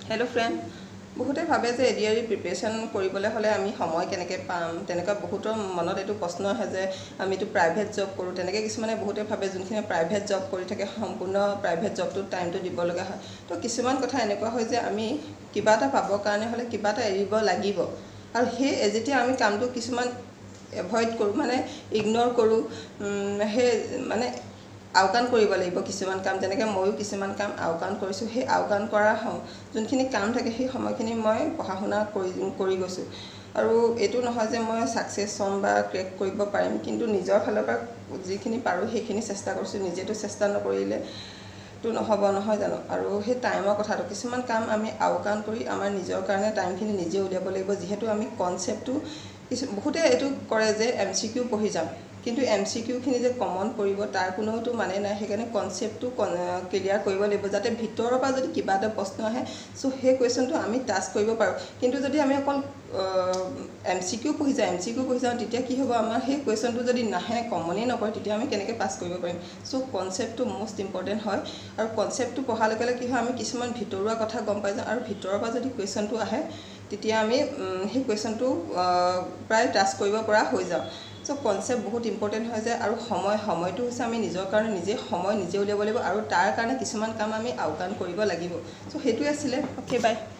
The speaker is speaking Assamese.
हेलो फ्रेंड बहुते भावे जे एडीआरई प्रिपेरेशन কৰিবলৈ হলে আমি সময় কেনেকৈ পাম তেনেকুৱা বহুতৰ মনত এটো প্ৰশ্ন আহে যে আমি তো প্ৰাইভেট জব কৰো তেনেকৈ কিছুমানে বহুতে ভাবে যোনখিনি প্ৰাইভেট জব কৰি থাকে সম্পূৰ্ণ প্ৰাইভেট জবটো টাইমটো দিব লগা হয় তো কিছুমান কথা এনেকুৱা হয় যে আমি কিবা এটা পাবৰ কাৰণে হলে কিবা এটা এৰিব লাগিব আৰু হে যেতিয়া আমি কামটো কিছুমান এভয়েড কৰো মানে ইগনোৰ কৰো হে মানে আউকান কৰিব লাগিব কিছুমান কাম যেনেকৈ ময়ো কিছুমান কাম আউকান কৰিছো হে আউকান কৰা যোনখিনি কাম থাকে সেই সময়খিনি মই পঢ়াশুনা কৰি গৈছো আৰু এটো নহয় যে মই সাকসেস হম বা ক্ৰেক কৰিব পাৰিম কিন্তু নিজৰ ফালৰ পৰা যিখিনি পাৰো সেইখিনি চেষ্টা কৰিছো নিজেটো চেষ্টা নকৰিলে তো নহব নহয় জানো আৰু হে টাইমৰ কথাটো কিছুমান কাম আমি আউকান কৰি আমাৰ নিজৰ কাৰণে টাইমখিনি নিজে উলিয়াব লাগিব যেহেতু আমি কনসেপ্টটো বহুতে এটো কৰে যে এমসিকিউ পঢ়ি যাম কিন্তু এমসিকিউ খিনি যে কমন পৰিব তাৰ কোনোটো মানে নাই হেকানে কনসেপ্টটো ক্লিয়াৰ কৰিব লাগিব যাতে ভিতৰৰ পৰা যদি কিবা এটা প্ৰশ্ন আহে সো হে কোৱেশ্চনটো আমি টাচ কৰিব পাৰো কিন্তু যদি আমি অকল এমসিকিউ পঢ়ি যাওঁ তেতিয়া কি হ'ব আমাৰ হে কোৱেশ্চনটো যদি নাহে কমনে নকৰে তেতিয়া আমি কেনেকৈ পাস কৰিব পাৰিম সো কনসেপ্টটো মোস্ট ইম্পৰ্টেন্ট হয় আৰু কনসেপ্টটো পঢ়াৰ লগে লগে কি হয় আমি কিছুমান ভিতৰুৱা কথা গম পাই যাওঁ আৰু ভিতৰৰ পৰা যদি কোৱেশ্চনটো আহে তেতিয়া আমি হে কোৱেশ্চনটো প্ৰায় টাচ কৰিব পৰা হৈ যাওঁ সো কনসেপ্ট বহুত ইম্পৰ্টেন্ট হয় যে আৰু সময়টো হৈছে আমি নিজৰ কাৰণে নিজে সময় নিজে উলিয়াব লাগিব আৰু তাৰ কাৰণে কিছুমান কাম আমি আউকান কৰিব লাগিব সো হেতু আছিল ওকে বাই